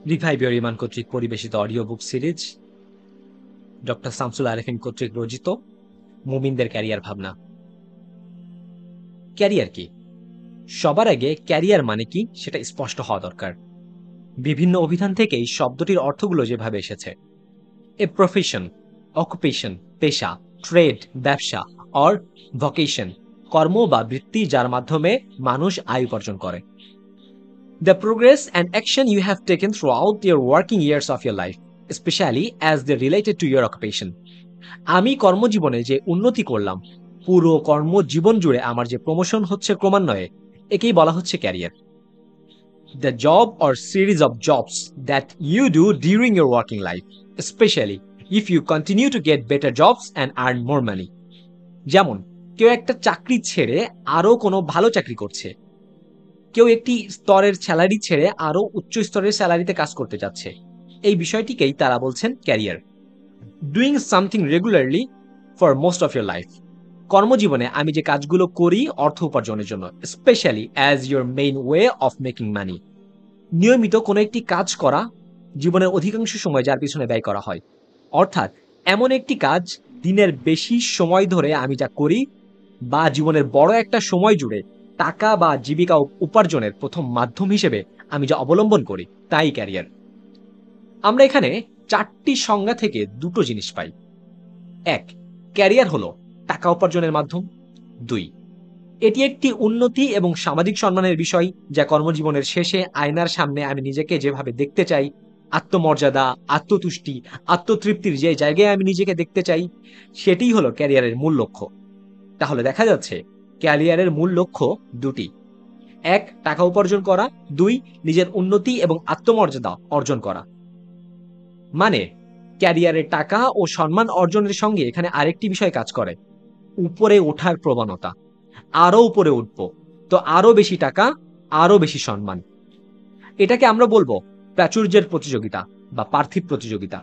Revive your ইমান কর্তৃক পরিবেশিত audio book series, doctor Shamsul Arefin কর্তৃক রচিত মুমিনদের ক্যারিয়ার ভাবনা। ক্যারিয়ার কি? সবার আগে ক্যারিয়ার মানে কি সেটা স্পষ্ট হওয়া দরকার। বিভিন্ন অভিধান থেকেই শব্দটির অর্থগুলো যেভাবে এসেছে, এ প্রফেশন, অকুপেশন, পেশা, ট্রেড, ব্যবসা, অর ভকেশন, কর্ম বা বৃত্তি যার মাধ্যমে মানুষ আয় উপার্জন করে। The progress and action you have taken throughout your working years of your life, especially as they related to your occupation. আমি কর্মজীবনে যে উন্নতি করলাম, পুরো কর্মজীবন জুড়ে আমার যে প্রমোশন হচ্ছে ক্রমান্বয়ে, একেই বলা হচ্ছে career. The job or series of jobs that you do during your working life, especially if you continue to get better jobs and earn more money. যেমন কেউ একটা চাকরি ছেড়ে আরো কোনো ভালো চাকরি করছে, কেউ একটি স্তরের স্যালারি ছেড়ে আরো উচ্চ স্তরের স্যালারিতে কাজ করতে যাচ্ছে। এই বিষয়টিকেই তারা বলছেন career. Doing something regularly for most of your life, কর্মজীবনে আমি যে কাজগুলো করি অর্থ উপার্জনের জন্য, specially as your main way of making money. নিয়মিত কোনো একটি কাজ করা জীবনের অধিকাংশ সময় যার পিছনে ব্যয় করা হয়, অর্থাৎ এমন একটি কাজ দিনের বেশি সময় ধরে আমি যা করি বা জীবনের বড় একটা সময় জুড়ে টাকা বা জীবিকা উপার্জনের প্রথম মাধ্যম হিসেবে আমি যা অবলম্বন করি তাই ক্যারিয়ার। আমরা এখানে চারটি সংজ্ঞা থেকে দুটো জিনিস পাই। এক, ক্যারিয়ার হলো টাকা উপার্জনের মাধ্যম। দুই, এটি একটি উন্নতি এবং সামাজিক সম্মানের বিষয়, যা কর্মজীবনের শেষে আয়নার সামনে আমি নিজেকে যেভাবে দেখতে চাই, আত্মমর্যাদা, আত্মতুষ্টি, আত্মতৃপ্তির যে জায়গায় আমি নিজেকে দেখতে চাই, সেটিই হলো ক্যারিয়ারের মূল লক্ষ্য। তাহলে দেখা যাচ্ছে ক্যারিয়ারের মূল লক্ষ্য দুটি: এক, টাকা উপার্জন করা; দুই, নিজের উন্নতি এবং আত্মমর্যাদা অর্জন করা। মানে ক্যারিয়ারের টাকা ও সম্মান অর্জনের সঙ্গে এখানে আরেকটি বিষয় কাজ করে, উপরে ওঠার প্রবণতা। আরো উপরে উঠব তো আরো বেশি টাকা, আরো বেশি সম্মান। এটাকে আমরা বলবো প্রাচুর্যের প্রতিযোগিতা বা পার্থিব প্রতিযোগিতা।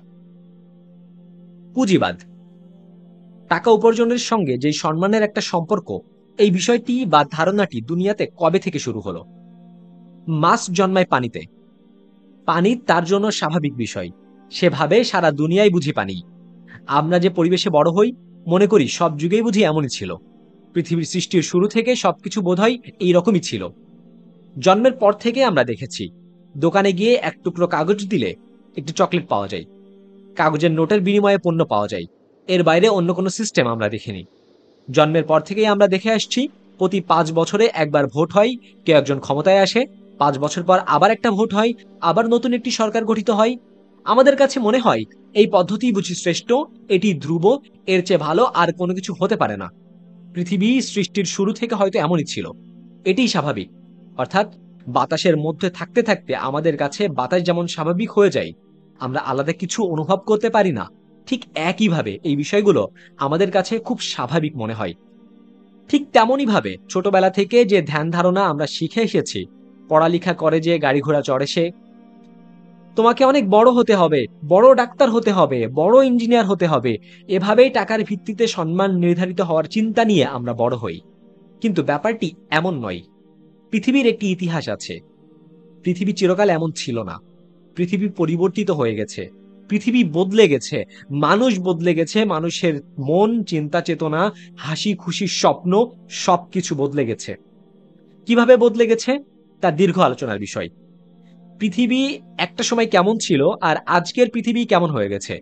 পুঁজিবাদ, টাকা উপার্জনের সঙ্গে যে সম্মানের একটা সম্পর্ক, এই বিষয়টি বা ধারণাটি দুনিয়াতে কবে থেকে শুরু হলো? মাছ জন্মায় পানিতে, পানি তার জন্য স্বাভাবিক বিষয়, সেভাবে সারা দুনিয়ায় বুঝি পানি। আমরা যে পরিবেশে বড় হই, মনে করি সব যুগেই বুঝি এমনই ছিল। পৃথিবীর সৃষ্টির শুরু থেকে সবকিছু বোধহয় এইরকমই ছিল। জন্মের পর থেকে আমরা দেখেছি দোকানে গিয়ে এক টুকরো কাগজ দিলে একটি চকলেট পাওয়া যায়, কাগজের নোটের বিনিময়ে পণ্য পাওয়া যায়। এর বাইরে অন্য কোনো সিস্টেম আমরা দেখিনি। জন্মের পর থেকেই আমরা দেখে আসছি প্রতি 5 বছরে একবার ভোট হয়, কেউ একজন ক্ষমতায় আসে, 5 বছর পর আবার একটা ভোট হয়, আবার নতুন একটি সরকার গঠিত হয়। আমাদের কাছে মনে হয় এই পদ্ধতি বুঝি শ্রেষ্ঠ, এটি ধ্রুব, এর চেয়ে ভালো আর কোনো কিছু হতে পারে না। পৃথিবী সৃষ্টির শুরু থেকে হয়তো এমনই ছিল, এটিই স্বাভাবিক। অর্থাৎ বাতাসের মধ্যে থাকতে থাকতে আমাদের কাছে বাতাস যেমন স্বাভাবিক হয়ে যায়, আমরা আলাদা কিছু অনুভব করতে পারি না, ঠিক একইভাবে এই বিষয়গুলো আমাদের কাছে খুব স্বাভাবিক মনে হয়। ঠিক তেমনই ভাবে ছোটবেলা থেকে যে ধ্যান ধারণা আমরা শিখে এসেছি, পড়ালেখা করে যে গাড়ি ঘোড়া চড়ে সে, তোমাকে অনেক বড় হতে হবে, বড় ডাক্তার হতে হবে, বড় ইঞ্জিনিয়ার হতে হবে, এভাবেই টাকার ভিত্তিতে সম্মান নির্ধারিত হওয়ার চিন্তা নিয়ে আমরা বড় হই। কিন্তু ব্যাপারটি এমন নয়। পৃথিবীর একটি ইতিহাস আছে। পৃথিবী চিরকাল এমন ছিল না। পৃথিবী পরিবর্তিত হয়ে গেছে, পৃথিবী বদলে গেছে, মানুষ বদলে গেছে, মানুষের মন, চিন্তা চেতনা, হাসি খুশির স্বপ্ন সবকিছু বদলে গেছে। কিভাবে বদলে গেছে তার দীর্ঘ আলোচনার বিষয়। পৃথিবী একটা সময় কেমন ছিল আর আজকের পৃথিবী কেমন হয়ে গেছে।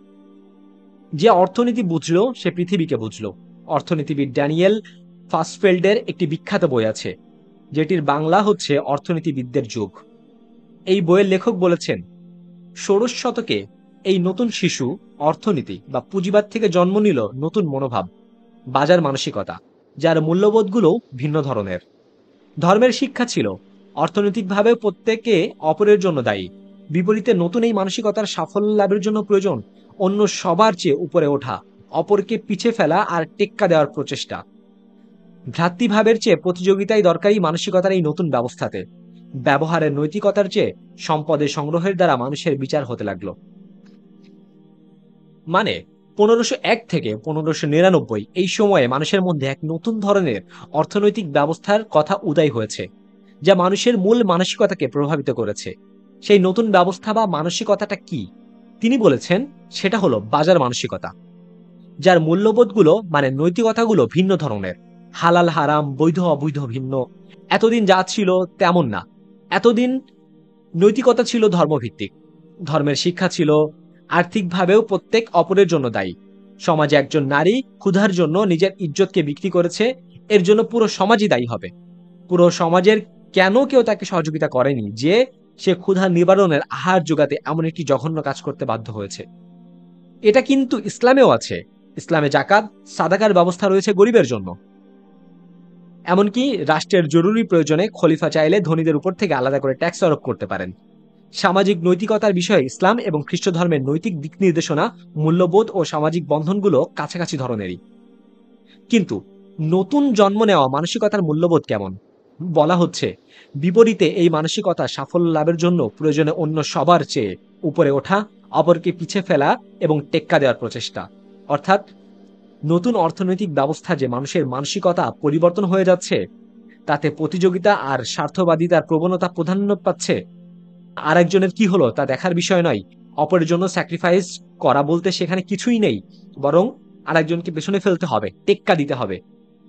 যে অর্থনীতি বুঝলো সে পৃথিবীকে বুঝলো। অর্থনীতিবিদ ড্যানিয়েল ফাসফেল্ডের একটি বিখ্যাত বই আছে, যেটির বাংলা হচ্ছে অর্থনীতিবিদদের যুগ। এই বইয়ের লেখক বলেছেন, ষোড়শ শতকে এই নতুন শিশু অর্থনীতি বা পুঁজিবাদ থেকে জন্ম নিল নতুন মনোভাব, বাজার মানসিকতা, যার মূল্যবোধগুলো ভিন্ন ধরনের। ধর্মের শিক্ষা ছিল অর্থনৈতিকভাবে প্রত্যেকে অপরের জন্য দায়ী। বিপরীতে নতুন এই মানসিকতার সাফল্য লাভের জন্য প্রয়োজন অন্য সবার চেয়ে উপরে ওঠা, অপরকে পিছে ফেলা আর টেক্কা দেওয়ার প্রচেষ্টা। ভ্রাতৃভাবের চেয়ে প্রতিযোগিতাই দরকারি মানসিকতার এই নতুন ব্যবস্থাতে। ব্যবহারের নৈতিকতার চেয়ে সম্পদের সংগ্রহের দ্বারা মানুষের বিচার হতে লাগলো। মানে 1501 থেকে 1599 এই সময়ে মানুষের মধ্যে এক নতুন ধরনের অর্থনৈতিক ব্যবস্থার কথা উদয় হয়েছে, যা মানুষের মূল মানসিকতাকে প্রভাবিত করেছে। সেই নতুন ব্যবস্থা বা মানসিকতাটা কি? তিনি বলেছেন সেটা হলো বাজার মানসিকতা, যার মূল্যবোধগুলো মানে নৈতিকতাগুলো ভিন্ন ধরনের। হালাল হারাম, বৈধ অবৈধ ভিন্ন। এতদিন যা ছিল তেমন না। এতদিন নৈতিকতা ছিল ধর্মভিত্তিক, ধর্মের শিক্ষা ছিল, আর্থিকভাবেও প্রত্যেক অপরের জন্য দায়ী। সমাজে একজন নারী ক্ষুধার জন্য নিজের ইজ্জতকে বিক্রি করেছে, এর জন্য পুরো সমাজই দায়ী হবে। পুরো সমাজের কেন কেউ তাকে সহযোগিতা করেনি যে সে ক্ষুধা নিবারণের আহার জোগাতে এমন একটি জঘন্য কাজ করতে বাধ্য হয়েছে? এটা কিন্তু ইসলামেও আছে। ইসলামে জাকাত, সাদাকার ব্যবস্থা রয়েছে গরিবের জন্য। এমনকি রাষ্ট্রের জরুরি প্রয়োজনে খলিফা চাইলে ধনীদের উপর থেকে আলাদা করে ট্যাক্স আরোপ করতে পারেন। সামাজিক নৈতিকতার বিষয়ে ইসলাম এবং খ্রিস্ট ধর্মের নৈতিক দিক নির্দেশনা, মূল্যবোধ ও সামাজিক বন্ধনগুলো কাছাকাছি ধরনেরই। কিন্তু নতুন জন্ম নেওয়া মানসিকতার মূল্যবোধ কেমন? বলা হচ্ছে বিপরীতে এই মানসিকতা সাফল্য লাভের জন্য প্রয়োজনে অন্য সবার চেয়ে উপরে ওঠা, অপরকে পিছে ফেলা এবং টেক্কা দেওয়ার প্রচেষ্টা। অর্থাৎ নতুন অর্থনৈতিক ব্যবস্থা যে মানুষের মানসিকতা পরিবর্তন হয়ে যাচ্ছে, তাতে প্রতিযোগিতা আর স্বার্থবাদিতার প্রবণতা প্রাধান্য পাচ্ছে। আরেকজনের কি হলো তা দেখার বিষয় নয়, অপরের জন্য স্যাক্রিফাইস করা বলতে সেখানে কিছুই নেই, বরং আরেকজনকে পেছনে ফেলতে হবে, টেক্কা দিতে হবে।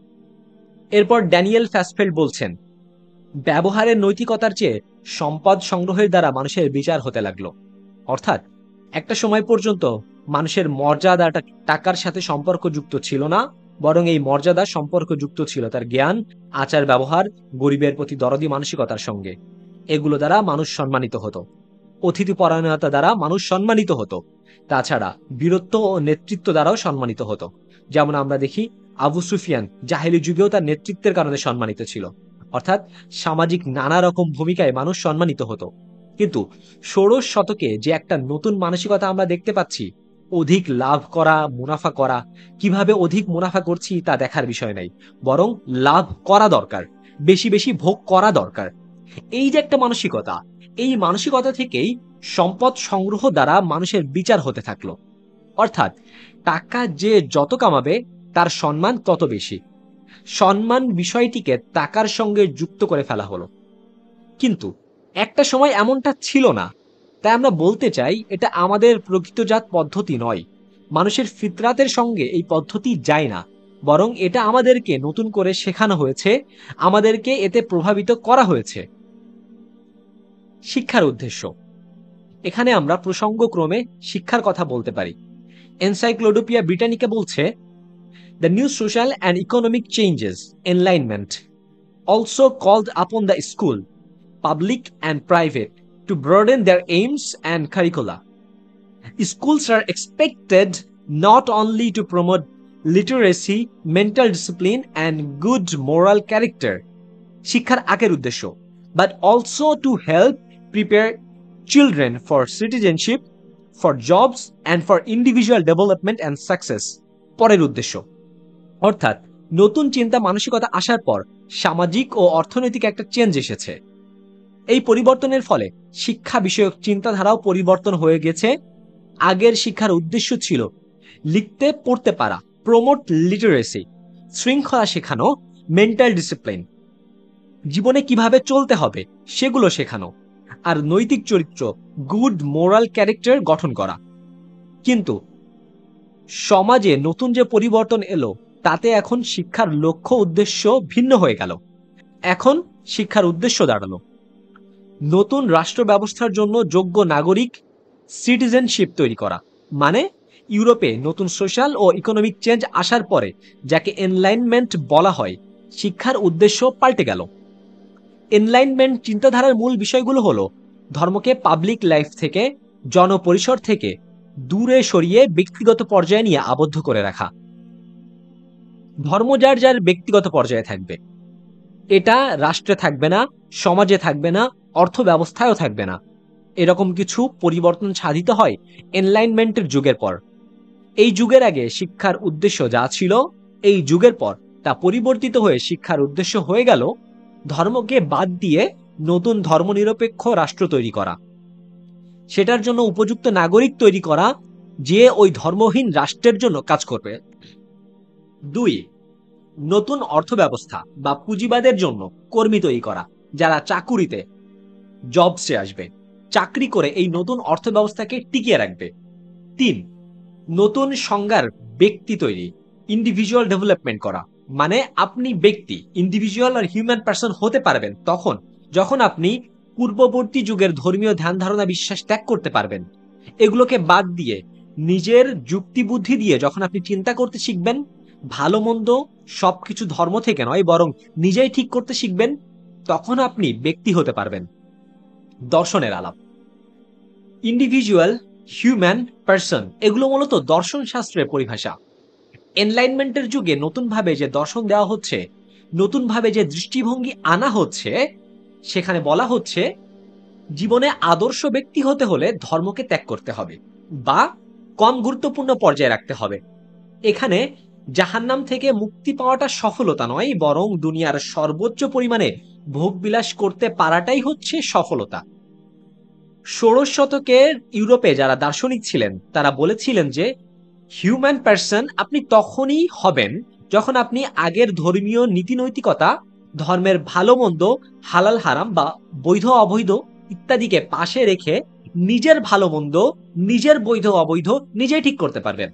এরপর ড্যানিয়েল ফ্যাসফেল্ড বলছেন, ব্যবহারের নৈতিকতার চেয়ে সম্পদ সংগ্রহের দ্বারা মানুষের বিচার হতে লাগলো। অর্থাৎ একটা সময় পর্যন্ত মানুষের মর্যাদাটা টাকার সাথে সম্পর্কযুক্ত ছিল না, বরং এই মর্যাদা সম্পর্কযুক্ত ছিল তার জ্ঞান, আচার ব্যবহার, গরিবের প্রতি দরদি মানসিকতার সঙ্গে। এগুলো দ্বারা মানুষ সম্মানিত হতো। অতিথি পরায়ণতা দ্বারা মানুষ সম্মানিত হতো। তাছাড়া বীরত্ব ও নেতৃত্ব দ্বারাও সম্মানিত হতো। যেমন আমরা দেখি আবু সুফিয়ান জাহেলি যুগেও তার নেতৃত্বের কারণে সম্মানিত ছিল। অর্থাৎ সামাজিক নানা রকম ভূমিকায় মানুষ সম্মানিত হতো। কিন্তু ষোড়শ শতকে যে একটা নতুন মানসিকতা আমরা দেখতে পাচ্ছি, অধিক লাভ করা, মুনাফা করা, কিভাবে অধিক মুনাফা করছি তা দেখার বিষয় নাই, বরং লাভ করা দরকার, বেশি বেশি ভোগ করা দরকার। এই যে একটা মানসিকতা, এই মানসিকতা থেকেই সম্পদ সংগ্রহ দ্বারা মানুষের বিচার হতে থাকলো। অর্থাৎ টাকা যে যত কামাবে তার সম্মান তত বেশি। সম্মান বিষয়টিকে টাকার সঙ্গে যুক্ত করে ফেলা হলো। কিন্তু একটা সময় এমনটা ছিল না। তাই আমরা বলতে চাই এটা আমাদের প্রকৃতজাত পদ্ধতি নয়। মানুষের ফিতরাতের সঙ্গে এই পদ্ধতি যায় না, বরং এটা আমাদেরকে নতুন করে শেখানো হয়েছে, আমাদেরকে এতে প্রভাবিত করা হয়েছে। শিক্ষার উদ্দেশ্য, এখানে আমরা প্রসঙ্গক্রমে শিক্ষার কথা বলতে পারি। এনসাইক্লোপিডিয়া ব্রিটানিকা বলছে, the new social and economic changes, enlightenment, also called upon the school, public and private, to broaden their aims and curricula. Schools are expected not only to promote literacy, mental discipline, and good moral character, শিক্ষার আগের উদ্দেশ্য, but also to help prepare children for citizenship, for jobs, and for individual development and success, পরের উদ্দেশ্য। অর্থাৎ নতুন চিন্তা মানসিকতা আসার পর সামাজিক ও অর্থনৈতিক একটা চেঞ্জ এসেছে। এই পরিবর্তনের ফলে শিক্ষা বিষয়ক চিন্তাধারাও পরিবর্তন হয়ে গেছে। আগের শিক্ষার উদ্দেশ্য ছিল লিখতে পড়তে পারা, প্রমোট লিটারেসি, শৃঙ্খলা শেখানো, মেন্টাল ডিসিপ্লিন, জীবনে কিভাবে চলতে হবে সেগুলো শেখানো, আর নৈতিক চরিত্র, গুড মোরাল ক্যারেক্টার গঠন করা। কিন্তু সমাজে নতুন যে পরিবর্তন এলো, তাতে এখন শিক্ষার লক্ষ্য উদ্দেশ্য ভিন্ন হয়ে গেল। এখন শিক্ষার উদ্দেশ্য দাঁড়ালো নতুন রাষ্ট্র ব্যবস্থার জন্য যোগ্য নাগরিক, সিটিজেনশিপ তৈরি করা। মানে ইউরোপে নতুন সোশ্যাল ও ইকোনমিক চেঞ্জ আসার পরে যাকে এনলাইনমেন্ট বলা হয়, শিক্ষার উদ্দেশ্য পাল্টে গেল। এনলাইনমেন্ট চিন্তাধারার মূল বিষয়গুলো হলো ধর্মকে পাবলিক লাইফ থেকে, জনপরিসর থেকে দূরে সরিয়ে ব্যক্তিগত পর্যায়ে নিয়ে আবদ্ধ করে রাখা। ধর্ম যার যার ব্যক্তিগত পর্যায়ে থাকবে, এটা রাষ্ট্রে থাকবে না, সমাজে থাকবে না, অর্থ ব্যবস্থায়ও থাকবে না। এরকম কিছু পরিবর্তন সাধিত হয় এনলাইনমেন্টের যুগের পর। এই যুগের আগে শিক্ষার উদ্দেশ্য যা ছিল, এই যুগের পর তা পরিবর্তিত হয়ে শিক্ষার উদ্দেশ্য হয়ে গেল ধর্মকে বাদ দিয়ে নতুন ধর্মনিরপেক্ষ রাষ্ট্র তৈরি করা, সেটার জন্য উপযুক্ত নাগরিক তৈরি করা যে ওই ধর্মহীন রাষ্ট্রের জন্য কাজ করবে। 2, নতুন অর্থ ব্যবস্থা বা পুঁজিবাদের জন্য কর্মী তৈরি করা, যারা চাকুরিতে, জবসে আসবে। চাকরি করে এই নতুন অর্থ ব্যবস্থাকে টিকিয়ে রাখবে। 3, নতুন সংজ্ঞার ব্যক্তি তৈরি, ইন্ডিভিজুয়াল ডেভেলপমেন্ট করা। মানে আপনি ব্যক্তি, ইন্ডিভিজুয়াল আর হিউম্যান পার্সন হতে পারবেন যখন আপনি পূর্ববর্তী যুগের ধর্মীয় ধ্যান ধারণা বিশ্বাস ত্যাগ করতে পারবেন। এগুলোকে বাদ দিয়ে নিজের যুক্তি বুদ্ধি দিয়ে যখন আপনি চিন্তা করতে শিখবেন, ভালো মন্দ সবকিছু ধর্ম থেকে নয় বরং নিজেই ঠিক করতে শিখবেন, তখন আপনি ব্যক্তি হতে পারবেন। দর্শনের আলাপ, ইন্ডিভিজুয়াল, হিউম্যান, পার্সন, এগুলো মূলত দর্শন শাস্ত্রের পরিভাষা। এনলাইনমেন্টের যুগে নতুনভাবে যে দর্শন দেওয়া হচ্ছে, নতুনভাবে যে দৃষ্টিভঙ্গি আনা হচ্ছে, সেখানে বলা হচ্ছে জীবনে আদর্শ ব্যক্তি হতে হলে ধর্মকে ত্যাগ করতে হবে বা কম গুরুত্বপূর্ণ পর্যায়ে রাখতে হবে। এখানে জাহান্নাম থেকে মুক্তি পাওয়াটা সফলতা নয়, বরং দুনিয়ার সর্বোচ্চ পরিমাণে ভোগবিলাস করতে পারাটাই হচ্ছে সফলতা। 16 শতকের ইউরোপে যারা দার্শনিক ছিলেন তারা বলেছিলেন যে হিউম্যান পার্সন আপনি তখনই হবেন যখন আপনি আগের ধর্মীয় নীতিনৈতিকতা, ধর্মের ভালো মন্দ, হালাল হারাম বা বৈধ অবৈধ ইত্যাদিকে পাশে রেখে নিজের ভালো মন্দ, নিজের বৈধ অবৈধ নিজেই ঠিক করতে পারবেন।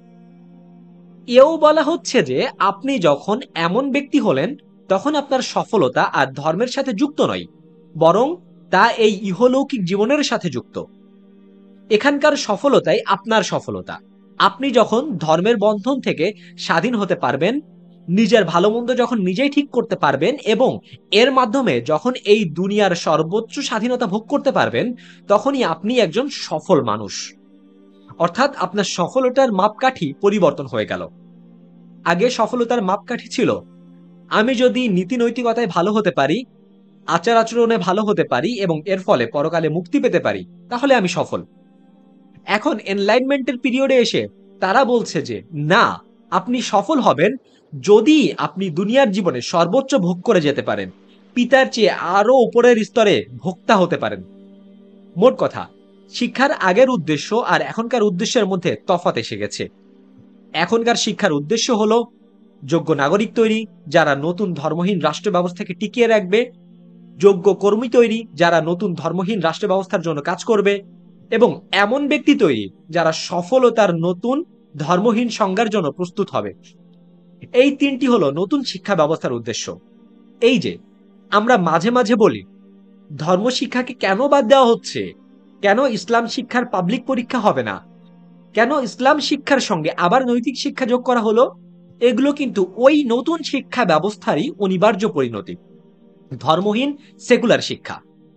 এও বলা হচ্ছে যে আপনি যখন এমন ব্যক্তি হলেন তখন আপনার সফলতা আর ধর্মের সাথে যুক্ত নয়, বরং তা এই ইহলৌকিক জীবনের সাথে যুক্ত। এখানকার সফলতাই আপনার সফলতা। আপনি যখন ধর্মের বন্ধন থেকে স্বাধীন হতে পারবেন, নিজের ভালো মন্দ যখন নিজেই ঠিক করতে পারবেন এবং এর মাধ্যমে যখন এই দুনিয়ার সর্বোচ্চ স্বাধীনতা ভোগ করতে পারবেন, তখনই আপনি একজন সফল মানুষ। অর্থাৎ আপনার সফলতার মাপকাঠি পরিবর্তন হয়ে গেল। আগে সফলতার মাপকাঠি ছিল আমি যদি নীতি নৈতিকতায় ভালো হতে পারি, আচার আচরণে ভালো হতে পারি এবং এর ফলে পরকালে মুক্তি পেতে পারি, তাহলে আমি সফল। এখন এনলাইনমেন্টের পিরিয়ডে এসে তারা বলছে যে না, আপনি সফল হবেন যদি আপনি দুনিয়ার জীবনে সর্বোচ্চ ভোগ করে যেতে পারেন, পিতার চেয়ে আরো উপরের স্তরে ভোক্তা হতে পারেন। মোট কথা, শিক্ষার আগের উদ্দেশ্য আর এখনকার উদ্দেশ্যের মধ্যে তফাৎ এসে গেছে। এখনকার শিক্ষার উদ্দেশ্য হলো যোগ্য নাগরিক তৈরি, যারা নতুন ধর্মহীন রাষ্ট্র ব্যবস্থাকে টিকিয়ে রাখবে, যোগ্য কর্মী তৈরি, যারা নতুন ধর্মহীন রাষ্ট্র ব্যবস্থার জন্য কাজ করবে, এবং এমন ব্যক্তি তৈরি যারা সফলতার নতুন ধর্মহীন সংজ্ঞার জন্য প্রস্তুত হবে। এই 3টি হলো নতুন শিক্ষা ব্যবস্থার উদ্দেশ্য। এই যে আমরা মাঝে মাঝে বলি ধর্ম শিক্ষাকে কেন বাদ দেওয়া হচ্ছে, কেন ইসলাম শিক্ষার পাবলিক পরীক্ষা হবে না, কেন ইসলাম শিক্ষার সঙ্গে আবার নৈতিক শিক্ষা যোগ করা হলো, এগুলো কিন্তু ওই নতুন শিক্ষা ব্যবস্থারই অনিবার্য পরিণতি, ধর্মহীন সেকুলার শিক্ষা।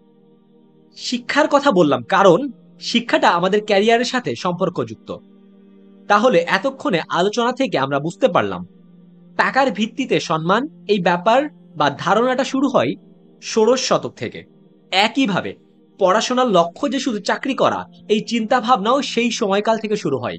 শিক্ষার কথা বললাম কারণ শিক্ষাটা আমাদের ক্যারিয়ারের সাথে সম্পর্কযুক্ত। তাহলে এতক্ষণে আলোচনা থেকে আমরা বুঝতে পারলাম টাকার ভিত্তিতে সম্মান এই ব্যাপার বা ধারণাটা শুরু হয় 16 শতক থেকে। একইভাবে পড়াশোনার লক্ষ্য যে শুধু চাকরি করা, এই চিন্তা ভাবনাও সেই সময়কাল থেকে শুরু হয়।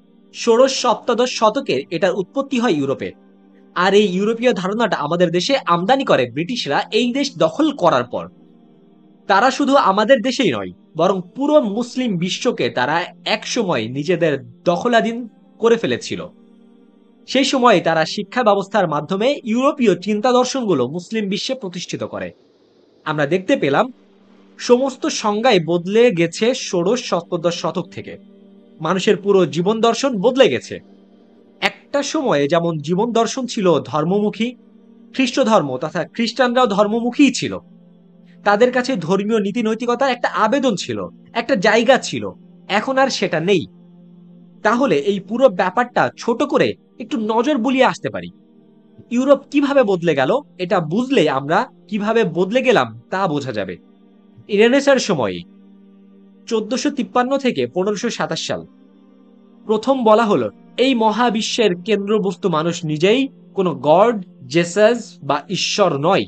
16-17 শতকের এটার উৎপত্তি হয় ইউরোপে। আর এই ইউরোপীয় ধারণাটা আমাদের দেশে আমদানি করে ব্রিটিশরা এই দেশ দখল করার পর। তারা শুধু আমাদের দেশেই নয় বরং পুরো মুসলিম বিশ্বকে তারা একসময় নিজেদের দখলাধীন করে ফেলেছিল। সেই সময় তারা শিক্ষা ব্যবস্থার মাধ্যমে ইউরোপীয় চিন্তা দর্শনগুলো মুসলিম বিশ্বে প্রতিষ্ঠিত করে। আমরা দেখতে পেলাম সমস্ত সংজ্ঞাই বদলে গেছে 16-17 শতক থেকে। মানুষের পুরো জীবন দর্শন বদলে গেছে। একটা সময়ে যেমন জীবন দর্শন ছিল ধর্মমুখী, খ্রিস্ট ধর্ম তথা খ্রিস্টানরাও ধর্মমুখী ছিল। তাদের কাছে ধর্মীয় নীতি নৈতিকতার একটা আবেদন ছিল, একটা জায়গা ছিল। এখন আর সেটা নেই। তাহলে এই পুরো ব্যাপারটা ছোট করে একটু নজর বুলিয়ে আসতে পারি। ইউরোপ কিভাবে বদলে গেল, এটা বুঝলে আমরা কিভাবে বদলে গেলাম তা বোঝা যাবে। রেনেসাঁর সময়ে 1453 থেকে 1527 সাল প্রথম বলা হলো এই মহাবিশ্বের কেন্দ্রবস্তু মানুষ নিজেই, কোনো গড, জেসাস বা ঈশ্বর নয়।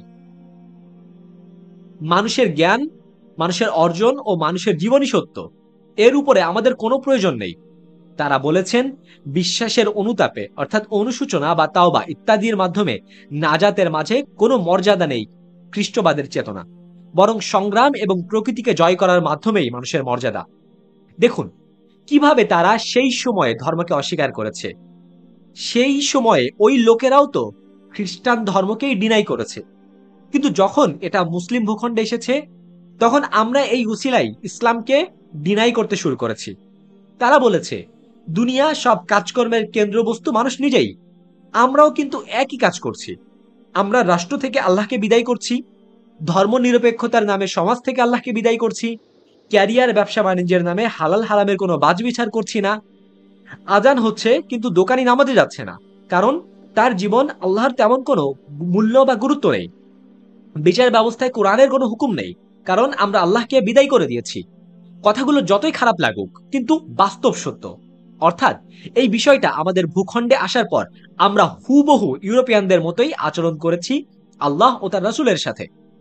মানুষের জ্ঞান, মানুষের অর্জন ও মানুষের জীবনই সত্য, এর উপরে আমাদের কোনো প্রয়োজন নেই। তারা বলেছেন বিশ্বাসের অনুতাপে অর্থাৎ অনুশোচনা বা তাওবা ইত্যাদির মাধ্যমে নাজাতের মাঝে কোনো মর্যাদা নেই খ্রিস্টবাদের চেতনা, বরং সংগ্রাম এবং প্রকৃতিকে জয় করার মাধ্যমেই মানুষের মর্যাদা। দেখুন কিভাবে তারা সেই সময়ে ধর্মকে অস্বীকার করেছে। সেই সময়ে ওই লোকেরাও তো খ্রিস্টান ধর্মকেই ডিনাই করেছে, কিন্তু যখন এটা মুসলিম ভূখণ্ডে এসেছে তখন আমরা এই উসিলাই ইসলামকে ডিনাই করতে শুরু করেছি। তারা বলেছে দুনিয়া সব কাজকর্মের কেন্দ্রবস্তু মানুষ নিজেই। আমরাও কিন্তু একই কাজ করছি। আমরা রাষ্ট্র থেকে আল্লাহকে বিদায় করছি, ধর্মনিরপেক্ষতার নামে সমাজ থেকে আল্লাহকে বিদায় করছি, ক্যারিয়ার ব্যবসা বাণিজ্যের নামে হালাল হারামের কোনো বাছবিচার করছি না। আজান হচ্ছে কিন্তু দোকানি নামাজে যাচ্ছে না, কারণ তার জীবন আল্লাহর তেমন কোনো মূল্য বা গুরুত্ব নেই। বিচার ব্যবস্থায় কোরআনের কোনো হুকুম নেই, কারণ আমরা আল্লাহকে বিদায় করে দিয়েছি। কথাগুলো যতই খারাপ লাগুক, কিন্তু বাস্তব সত্য। অর্থাৎ এই বিষয়টা আমাদের ভূখণ্ডে আসার পর আমরা হুবহু ইউরোপিয়ানদের মতোই আচরণ করেছি আল্লাহ ও তার রাসূলের সাথে।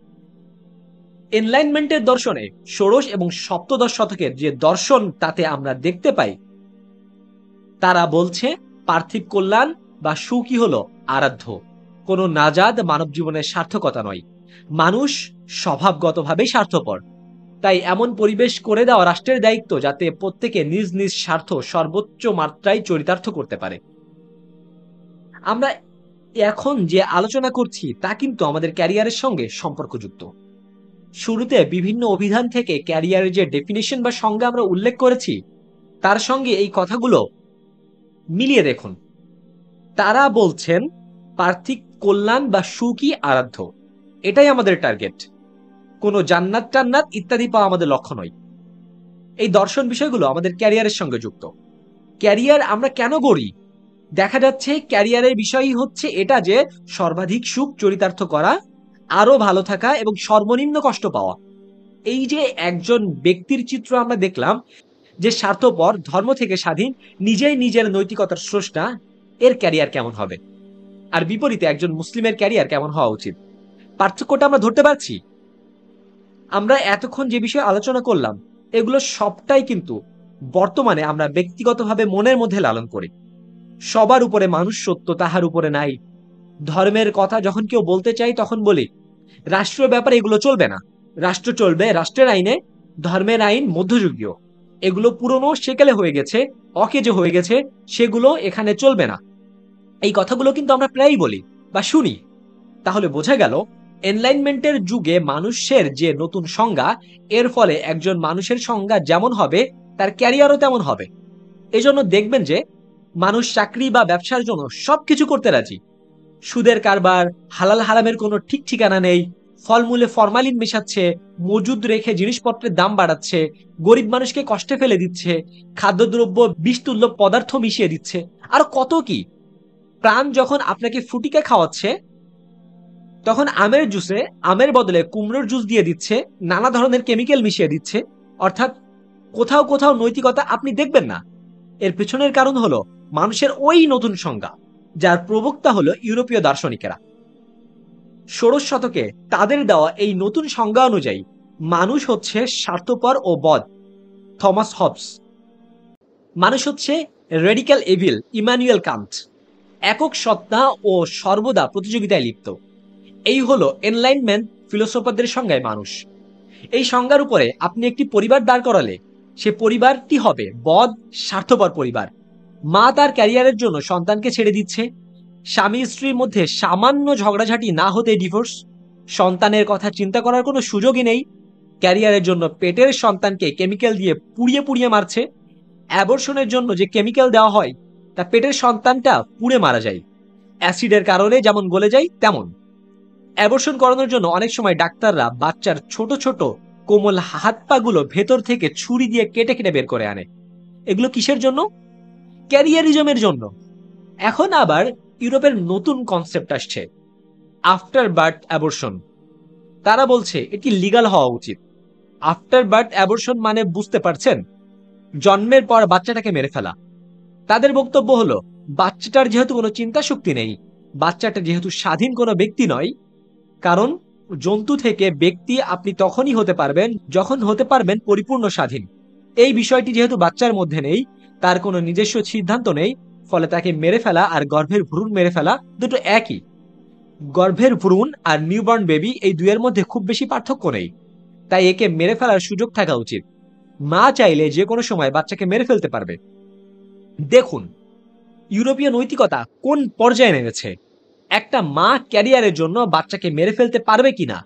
এনলাইনমেন্টের দর্শনে ষোড়শ এবং সপ্তদশ শতকের যে দর্শন তাতে আমরা দেখতে পাই, তারা বলছে পার্থিব কল্যাণ বা সুখই হলো আরাধ্য, কোনো নাজাদ মানব জীবনের সার্থকতা নয়। মানুষ স্বভাবগতভাবেই স্বার্থপর। তাই এমন পরিবেশ করে দেওয়া রাষ্ট্রের দায়িত্ব যাতে প্রত্যেকে নিজ নিজ স্বার্থ সর্বোচ্চ মাত্রায় চরিতার্থ করতে পারে। আমরা এখন যে আলোচনা করছি তা কিন্তু আমাদের ক্যারিয়ারের সঙ্গে সম্পর্কযুক্ত। শুরুতে বিভিন্ন অভিধান থেকে ক্যারিয়ারের যে ডেফিনেশন বা সংজ্ঞা আমরা উল্লেখ করেছি, তার সঙ্গে এই কথাগুলো মিলিয়ে দেখুন। তারা বলছেন পার্থিব কল্যাণ বা সুখই আরাধ্য, এটাই আমাদের টার্গেট। কোনো জান্নাত টান্নাত ইত্যাদি পাওয়া আমাদের লক্ষ্য নয়। এই দর্শন বিষয়গুলো আমাদের ক্যারিয়ারের সঙ্গে যুক্ত। ক্যারিয়ার আমরা কেন গড়ি? দেখা যাচ্ছে ক্যারিয়ারের বিষয়ই হচ্ছে এটা যে সর্বাধিক সুখ চরিতার্থ করা, আরো ভালো থাকা এবং সর্বনিম্ন কষ্ট পাওয়া। এই যে একজন ব্যক্তির চিত্র আমরা দেখলাম যে স্বার্থপর, ধর্ম থেকে স্বাধীন, নিজেই নিজের নৈতিকতার স্রষ্টা, এর ক্যারিয়ার কেমন হবে? আর বিপরীতে একজন মুসলিমের ক্যারিয়ার কেমন হওয়া উচিত? পার্থক্যটা আমরা ধরতে পারছি? আমরা এতক্ষণ যে বিষয়ে আলোচনা করলাম, এগুলো সবটাই কিন্তু বর্তমানে আমরা ব্যক্তিগতভাবে মনের মধ্যে লালন করি। সবার উপরে মানুষ সত্য, তাহার উপরে নাই। ধর্মের কথা যখন কেউ বলতে চাই তখন বলি রাষ্ট্রীয় ব্যাপারে এগুলো চলবে না, রাষ্ট্র চলবে রাষ্ট্রের আইনে, ধর্মের আইন মধ্যযুগীয়, এগুলো পুরনো সেকেলে হয়ে গেছে, অকেজো হয়ে গেছে, সেগুলো এখানে চলবে না। এই কথাগুলো কিন্তু আমরা প্রায়ই বলি বা শুনি। তাহলে বোঝা গেল এনলাইনমেন্টের যুগে মানুষের যে নতুন সংজ্ঞা, এর ফলে একজন মানুষের সংজ্ঞা যেমন হবে তার ক্যারিয়ারও তেমন হবে। এজন্য দেখবেন যে মানুষ চাকরি বা ব্যবসার জন্য সবকিছু করতে রাজি। সুদের কারবার, হালাল হারামের কোনো ঠিক ঠিকানা নেই, ফলমূলে ফরমালিন মেশাচ্ছে, মজুদ রেখে জিনিসপত্রের দাম বাড়াচ্ছে, গরিব মানুষকে কষ্টে ফেলে দিচ্ছে, খাদ্যদ্রব্য বিষতুল্য পদার্থ মিশিয়ে দিচ্ছে, আর কত কি। প্রাণ যখন আপনাকে ফুটিকে খাওয়াচ্ছে, তখন আমের জুসে আমের বদলে কুমড়োর জুস দিয়ে দিচ্ছে, নানা ধরনের কেমিক্যাল মিশিয়ে দিচ্ছে। অর্থাৎ কোথাও কোথাও নৈতিকতা আপনি দেখবেন না। এর পেছনের কারণ হলো মানুষের ওই নতুন সংজ্ঞা, যার প্রবক্তা হলো ইউরোপীয় দার্শনিকেরা। ষোড়শ শতকে তাদের দেওয়া এই নতুন সংজ্ঞা অনুযায়ী মানুষ হচ্ছে স্বার্থপর ও বদ, থমাস হবস। মানুষ হচ্ছে রেডিক্যাল এভিল, ইমানুয়েল কান্ট। একক সত্তা ও সর্বদা প্রতিযোগিতায় লিপ্ত। এই হলো এনলাইনমেন্ট ফিলোসোফারদের সংজ্ঞায় মানুষ। এই সংজ্ঞার উপরে আপনি একটি পরিবার দাঁড় করালে সে পরিবারটি হবে বদ, স্বার্থপর পরিবার। মা তার ক্যারিয়ারের জন্য সন্তানকে ছেড়ে দিচ্ছে, স্বামী স্ত্রীর মধ্যে সামান্য ঝগড়াঝাটি না হতে ডিভোর্স, সন্তানের কথা চিন্তা করার কোনো সুযোগই নেই, ক্যারিয়ারের জন্য পেটের সন্তানকে কেমিক্যাল দিয়ে পুড়িয়ে পুড়িয়ে মারছে। অ্যাবর্শনের জন্য যে কেমিক্যাল দেওয়া হয় তা পেটের সন্তানটা পুড়ে মারা যায়, অ্যাসিডের কারণে যেমন গলে যায় তেমন। অ্যাবর্শন করানোর জন্য অনেক সময় ডাক্তাররা বাচ্চার ছোট ছোট কোমল হাত পা গুলো ভেতর থেকে ছুরি দিয়ে কেটে কেটে বের করে আনে। এগুলো কিসের জন্য? ক্যারিয়ারিজমের জন্য। এখন আবার ইউরোপের নতুন কনসেপ্ট আসছে, আফটার বার্থ অ্যাবর্শন। তারা বলছে এটি লিগ্যাল হওয়া উচিত। আফটার বার্থ অ্যাবর্শন মানে বুঝতে পারছেন, জন্মের পর বাচ্চাটাকে মেরে ফেলা। তাদের বক্তব্য হলো বাচ্চাটার যেহেতু কোনো চিন্তা শক্তি নেই, বাচ্চাটা যেহেতু স্বাধীন কোনো ব্যক্তি নয়, কারণ জন্তু থেকে ব্যক্তি আপনি তখনই হতে পারবেন যখন হতে পারবেন পরিপূর্ণ স্বাধীন। এই বিষয়টি যেহেতু বাচ্চার মধ্যে নেই, তার কোনো নিজস্ব সিদ্ধান্ত নেই, ফলে তাকে মেরে ফেলা আর গর্ভের ভ্রূণ মেরে ফেলা দুটো একই। গর্ভের ভ্রূণ আর নিউবর্ন বেবি, এই দুইয়ের মধ্যে খুব বেশি পার্থক্য নেই। তাই একে মেরে ফেলার সুযোগ থাকা উচিত। মা চাইলে যে কোনো সময় বাচ্চাকে মেরে ফেলতে পারবে। দেখুন ইউরোপীয় নৈতিকতা কোন পর্যায়ে নেমেছে। একটা মা ক্যারিয়ারের জন্য বাচ্চাকে মেরে ফেলতে পারবে কিনা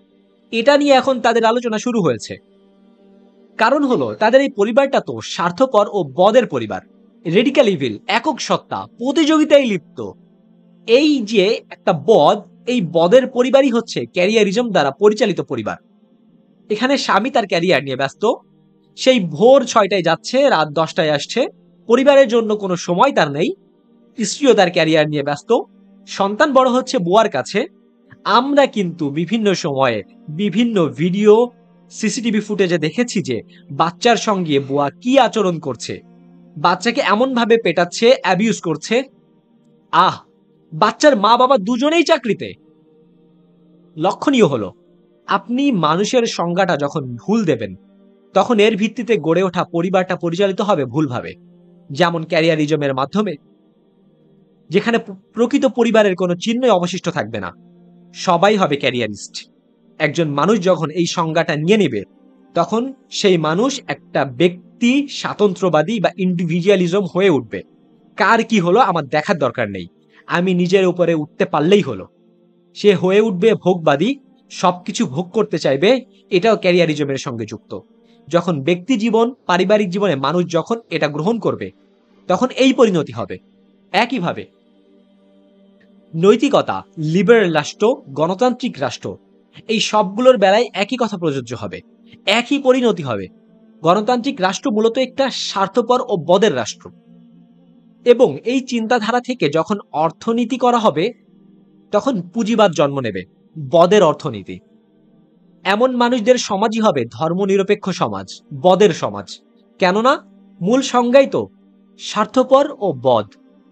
এটা নিয়ে এখন তাদের আলোচনা শুরু হয়েছে। কারণ হলো তাদের এই পরিবারটা তো স্বার্থপর ও বদের পরিবার, রেডিক্যাল ইভিল, একক সত্তা, প্রতিযোগিতায় লিপ্ত। এই যে একটা বদ, এই বদের পরিবারই হচ্ছে ক্যারিয়ারিজম দ্বারা পরিচালিত পরিবার। এখানে স্বামী তার ক্যারিয়ার নিয়ে ব্যস্ত, সেই ভোর 6টায় যাচ্ছে, রাত 10টায় আসছে, পরিবারের জন্য কোনো সময় তার নেই। স্ত্রীও তার ক্যারিয়ার নিয়ে ব্যস্ত, সন্তান বড় হচ্ছে বুয়ার কাছে। আমরা কিন্তু বিভিন্ন সময়ে বিভিন্ন ভিডিও, সিসিটিভি ফুটেজে দেখেছি যে বাচ্চার সঙ্গে বুয়া কি আচরণ করছে, বাচ্চাকে এমন ভাবে পেটাচ্ছে, অ্যাবিউজ করছে। আহ, বাচ্চার মা বাবা দুজনেই চাকরিতে। লক্ষণীয় হলো আপনি মানুষের সংজ্ঞাটা যখন ভুল দেবেন, তখন এর ভিত্তিতে গড়ে ওঠা পরিবারটা পরিচালিত হবে ভুলভাবে। যেমন ক্যারিয়ারিজমের মাধ্যমে, যেখানে প্রকৃত পরিবারের কোনো চিহ্নই অবশিষ্ট থাকবে না, সবাই হবে ক্যারিয়ারিস্ট। একজন মানুষ যখন এই সংজ্ঞাটা নিয়ে নেবে, তখন সেই মানুষ একটা ব্যক্তি স্বাতন্ত্র্যবাদী বা ইন্ডিভিজুয়ালিজম হয়ে উঠবে। কার কি হলো আমার দেখার দরকার নেই, আমি নিজের উপরে উঠতে পারলেই হলো। সে হয়ে উঠবে ভোগবাদী, সবকিছু ভোগ করতে চাইবে। এটাও ক্যারিয়ারিজমের সঙ্গে যুক্ত। যখন ব্যক্তি জীবন, পারিবারিক জীবনে মানুষ যখন এটা গ্রহণ করবে, তখন এই পরিণতি হবে। একইভাবে নৈতিকতা, লিবারেল রাষ্ট্র, গণতান্ত্রিক রাষ্ট্র, এই সবগুলোর বেলায় একই কথা প্রযোজ্য হবে, একই পরিণতি হবে। গণতান্ত্রিক রাষ্ট্র মূলত একটা স্বার্থপর ও বদের রাষ্ট্র, এবং এই চিন্তাধারা থেকে যখন অর্থনীতি করা হবে, তখন পুঁজিবাদ জন্ম নেবে, বদের অর্থনীতি। এমন মানুষদের সমাজই হবে ধর্মনিরপেক্ষ সমাজ, বদের সমাজ। কেননা মূল সংজ্ঞাই তো স্বার্থপর ও বদ।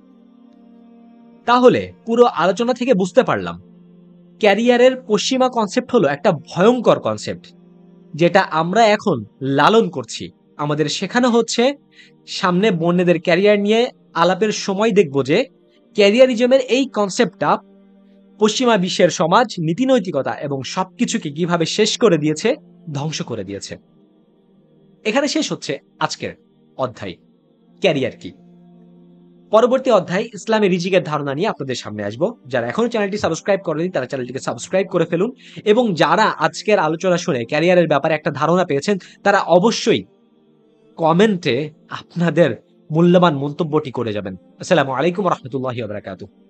তাহলে পুরো আলোচনা থেকে বুঝতে পারলাম ক্যারিয়ারের পশ্চিমা কনসেপ্ট হলো একটা ভয়ঙ্কর কনসেপ্ট, যেটা আমরা এখন লালন করছি। আমাদের শেখানো হচ্ছে, সামনে বন্যদের ক্যারিয়ার নিয়ে আলাপের সময় দেখব যে ক্যারিয়ারিজমের এই কনসেপ্টটা পশ্চিমা বিশ্বের সমাজ, নীতিনৈতিকতা এবং সবকিছুকে কিভাবে শেষ করে দিয়েছে, ধ্বংস করে দিয়েছে। এখানে শেষ হচ্ছে আজকের অধ্যায়, ক্যারিয়ার কি। পরবর্তী অধ্যায় ইসলামে রিজিকের ধারণা নিয়ে আপনাদের সামনে আসবো। যারা এখনো চ্যানেলটি সাবস্ক্রাইব করেনি তারা চ্যানেলটিকে সাবস্ক্রাইব করে ফেলুন, এবং যারা আজকের আলোচনা শুনে ক্যারিয়ারের ব্যাপারে একটা ধারণা পেয়েছেন, তারা অবশ্যই কমেন্টে আপনাদের মূল্যবান মন্তব্যটি করে যাবেন। আসসালামু আলাইকুম ওয়া রাহমাতুল্লাহি ওয়া বারাকাতুহু।